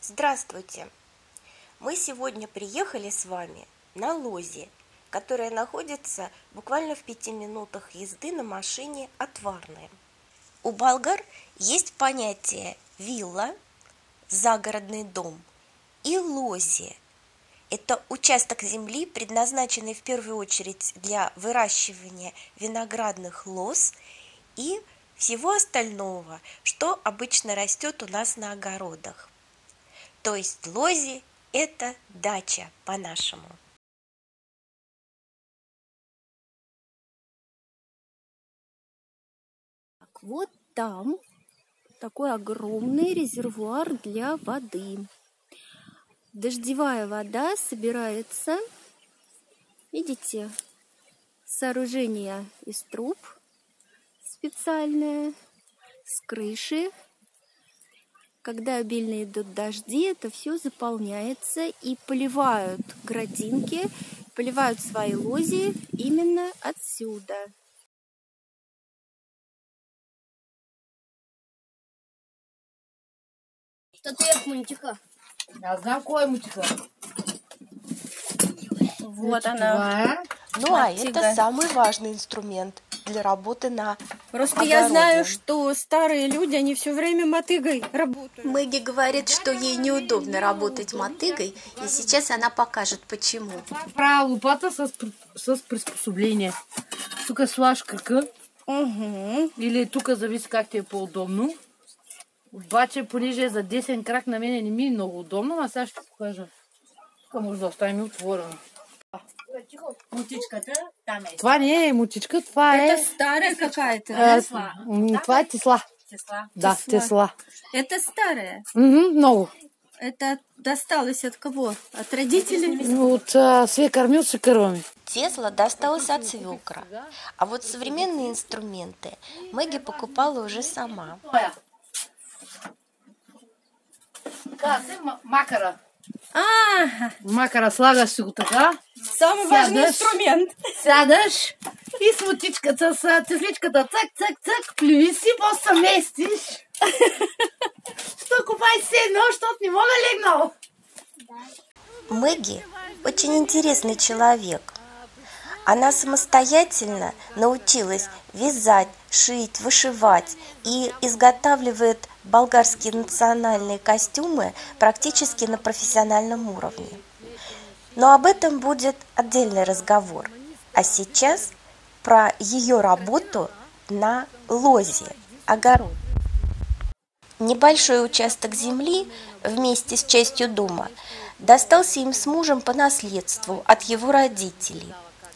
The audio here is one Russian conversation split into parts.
Здравствуйте! Мы сегодня приехали с вами на Лози, которая находится буквально в 5 минутах езды на машине от Варны. У болгар есть понятие вилла, загородный дом, и лози. Это участок земли, предназначенный в первую очередь для выращивания виноградных лоз и всего остального, что обычно растет у нас на огородах. То есть лози – это дача по-нашему. Вот там такой огромный резервуар для воды. Дождевая вода собирается, видите, сооружение из труб специальное, с крыши. Когда обильно идут дожди, это все заполняется и поливают градинки, поливают свои лози именно отсюда. Статуя мультика. Я знаю, какой мультика. Вот она. Ну а это самый важный инструмент для работы на Просто огороде. я знаю, что старые люди, они все время мотыгой работают. Мэгги говорит, что ей неудобно работать мотыгой, и сейчас она покажет, почему. Правая лопата с приспособлением. Тук слагаш кръка. Или тук зависи как ти е по-удобно. Обаче, понеже е за десен крак, на мен не ми е много удобно, а сега ще покажа. Тук може да оставим отворено. Мутичката там е. Това не е мутичка, това е... Это старая какая-то. Това е тесла. Тесла. Да, тесла. Это старая. Много. Это досталось от кого? От родителей? От свекър ми, от свекърва ми. Тесла досталась от свекра, а вот современные инструменты Мэгги покупала уже сама. Макара. Макара, слагаш си го така. самый важный инструмент. Сядаш и с мутичката, с тесличката, цък, плюи си, после се местиш. Що купай се едно, защото не мога легнал. Мэгги очень интересный человек. Она самостоятельно научилась вязать, шить, вышивать и изготавливает болгарские национальные костюмы практически на профессиональном уровне. Но об этом будет отдельный разговор. А сейчас про ее работу на лозе, огород. Небольшой участок земли вместе с частью дома достался им с мужем по наследству от его родителей.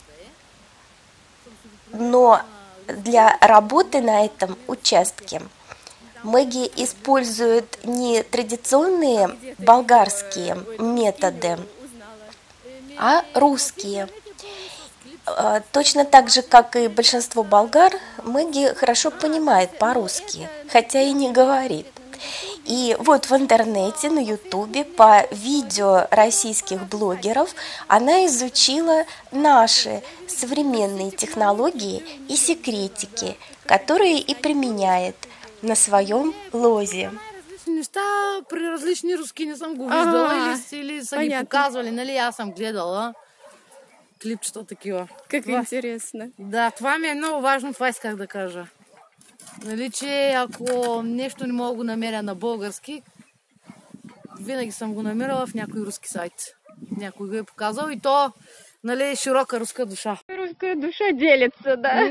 Но для работы на этом участке Мэгги использует не традиционные болгарские методы, а русские. Точно так же, как и большинство болгар, Мэгги хорошо понимает по-русски, хотя и не говорит. И вот в интернете, на ютубе, по видео российских блогеров она изучила наши современные технологии и секретики, которые и применяет на своем лозе. Неща при различни руски не съм го виждала или са ги показвали, нали, аз съм гледала клипчета такива. Как интересно. Да, това ми е много важно, това исках да кажа. Нали, че ако нещо не мога да го намеря на български, винаги съм го намирала в някой руски сайт. Някой го е показал и то, нали, широка руска душа. Русская душа делится, да?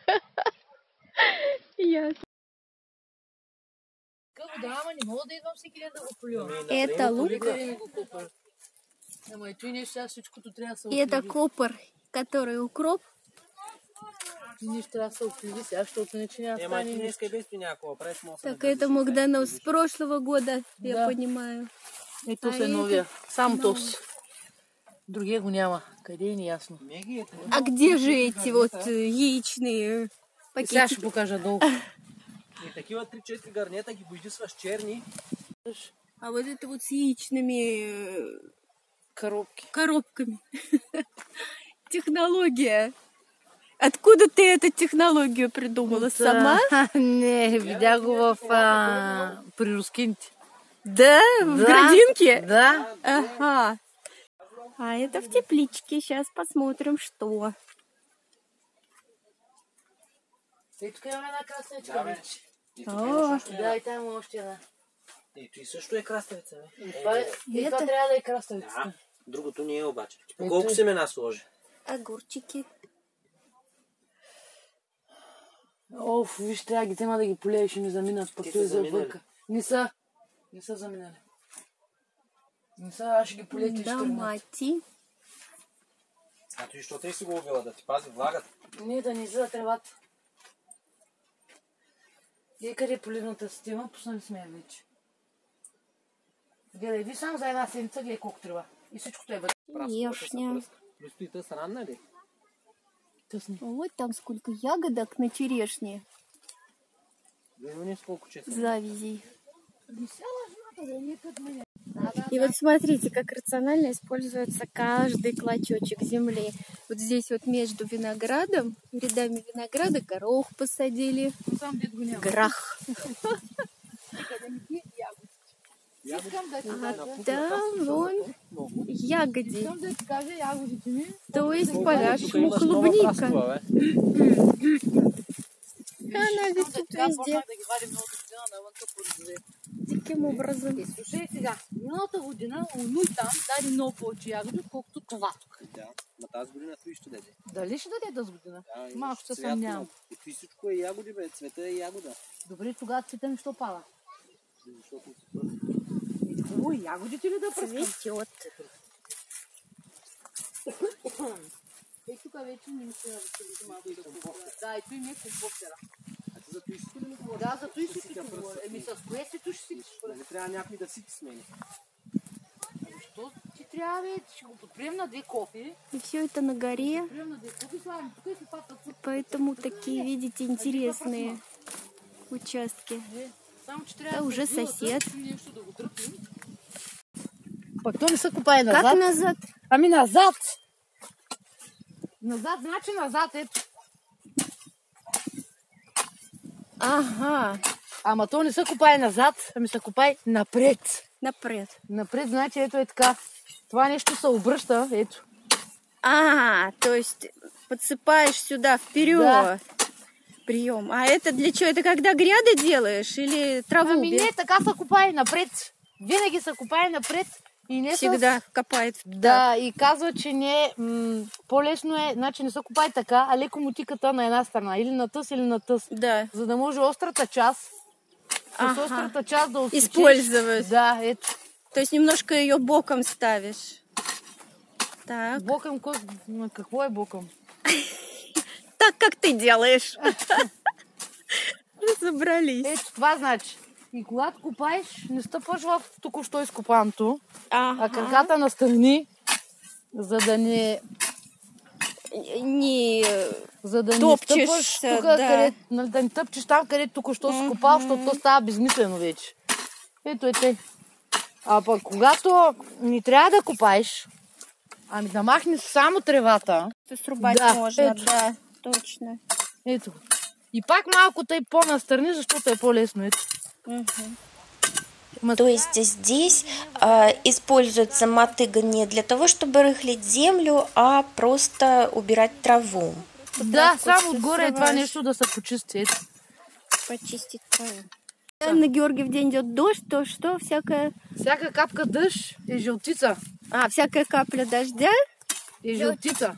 Ясно. Да, ама не мога да идвам всеки ден да го поливам. Это лук. Ама и той нещо сега всичкото трябва да се И это копър, который укроп. Нещо трябва да се опливи сега, защото иначе няма стане. Так это Магдонос с прошлого года, я понимаю. Ето се новия. Само този. Другия го няма. Къде е неясно. А где же эти вот яичные пакеты? Сега ще покажа долу. И такива 3-4 гарнета ги боядисваш черни. А вот это вот с яичными коробками. Технология. Откуда ты эту технологию придумала? Сама? Не, видях го при рускините. Да? В градинке? Да. Ага. А это в тепличке. Сейчас посмотрим, что. И тук имаме една краставичка. бе. И тук О, имаш още една. Да, и там има още една. Ето и също е краставица, бе. И това трябва да е краставицата. Да. Другото не е обаче. По колко семена сложи? огурчики. Оф, виж, трябва ги взема да ги полееш и не заминат, пък Те той са за заминали. отвънка. Не са заминали. Не са, аз ще ги полетя ще тръгнат. Домати. А ти що те си го убила? Да ти пази влагата? Не, да не за тревата. И къде е поливната система, пуснали сме я вече. Гледай, ви само за една седмица, гледай колко трева. И всичкото е вътре. Ешня. Плюс и тъс ранна ли? Тъсни. Вот там сколько ягодок на черешне. Вижу сколько часа. Завязей. И вот смотрите, как рационально используется каждый клочочек земли. Вот здесь вот между виноградом, рядами винограда горох посадили. Грах. А там вон ягоди. То есть по-нашему клубника. Она висит везде. Таким образом. Слушай сега, миналата година Онуй там даде много повече ягоди, отколкото това тук. Да, ма тази година той ще даде. Дали ще даде тази година? Да, Малко се цвят съмнявам. много. И той всичко е ягоди, бе. Цвета е ягода. Добре, тогава цвета ми що пада? Защото Ой, ягодите ли да пръскам? Цветет. Е, тук вече не се да малко да компостера. Да, и той ми е компостера. А ти за той си ли говориш? Да, за той си ти говоря. Еми с кое си туш си? Не трябва някой да си ти смени. Що ти трябва, бе? Ще го подприем на 2 кофи. И все это на горе. Подприем на 2 кофи, славим. Тук е си пата. Поэтому такие, видите, интересные участки. Само, че Да, трябва уже сосед. нещо да го дръпнем. Пък то не се копае назад. Как назад? Ами назад. Назад, значи назад, ето. Ага, Ама то не се копае назад, ами се копае напред. напред. Напред, значи ето е така. Това нещо се обръща, ето. То есть подсыпаешь сюда вперед. Да. Прием. А это для чего? Это когда гряды делаешь или траву? Ами не, така се копае напред. Винаги се копае напред и не Всегда копает. Да, и казва, че не по-лесно е, значи не се копае така, а леко мотиката на една страна. Или на тъс, или на тъс. Да. За да може острата част, с острата част да отсечеш. Использовать. Да, ето. То есть немножко ее боком ставишь. Так. Боком, какво е боком? Так, как ты делаешь. Разобрались. Ето, това значи. И когато копаеш, не стъпваш в току-що изкопаното, а краката настрани, за да не... За да не стъпваш тук, където, да не тъпчеш там, където току-що си копал, защото то става безмислено вече. Ето е тъй. А пък когато не трябва да копаеш, ами да махнеш само тревата. Срубать Да, можно, ето. да, точно. Ето. И пак малко тъй по-настрани, защото е по-лесно. Ето. То есть здесь используется мотыга не для того, чтобы рыхлить землю, а просто убирать траву. Да, само отгоре е това нещо да се почисти. Ето. Почистить траву. На Георгиев день идет дождь, то что? Всякая... Всяка капка дъжд е жълтица. Всякая капля дождя? Е жълтица.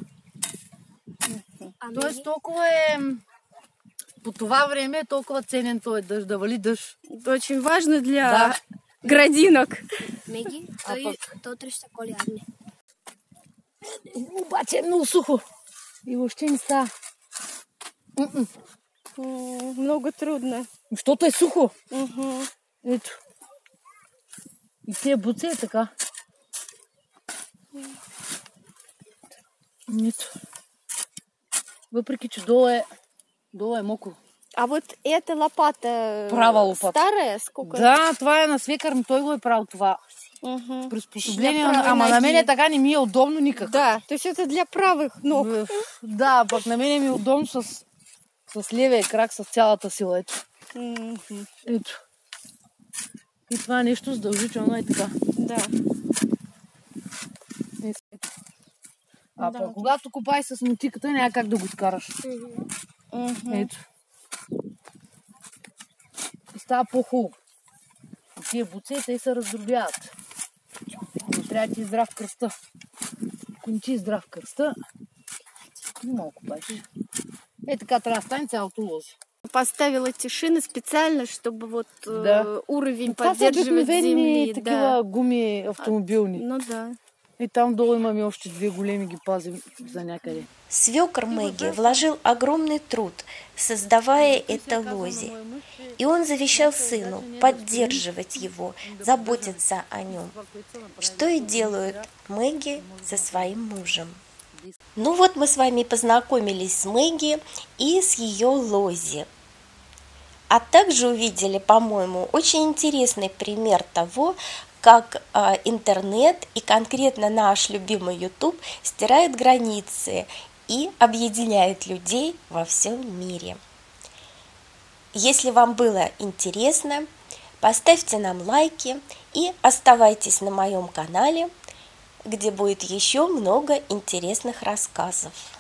Тоест толкова е... По това време е толкова ценен този дъжд, да вали дъжд. Очень важно для градинок. Меги, то треща колядне. Обаче е много сухо. И въобще не става. Много трудно. Защото е сухо. Ето. И тия буци е така. Ето. Въпреки, че долу е мокро. А вот эта лопата Права лопата. Старая? Сколько? Да, това е на свекър, но той го е правил това. Приспособление, ама на мене така не ми е удобно никак. Да, то есть это для правых ног. Да, пък на мене ми е удобно с левия крак, с цялата сила. Ето. Ето. И това нещо задължително е така. Да. А пък когато копаеш с мотиката, няма как да го изкараш. Ето. И става по-хубаво. И тия буци, те се раздробяват. Но трябва да ти здрав кръста. Ако не ти е здрав кръста, не мога копаеш. Така трябва да стане цялото лозе. Поставила тишины специально, чтобы вот уровень Това поддерживать са земли. такива гуми автомобилни. Ну да. И там долу имаме още 2 големи, ги пазим за някъде. Свекр Мэгги вложил огромный труд, создавая это лози. И он завещал сыну поддерживать его, заботиться о нем, что и делают Мэгги со своим мужем. Ну вот мы с вами познакомились с Мэгги и с ее лози. А также увидели, по-моему, очень интересный пример того, как интернет и конкретно наш любимый YouTube стирает границы и объединяет людей во всем мире. Если вам было интересно, поставьте нам лайки и оставайтесь на моем канале, где будет еще много интересных рассказов.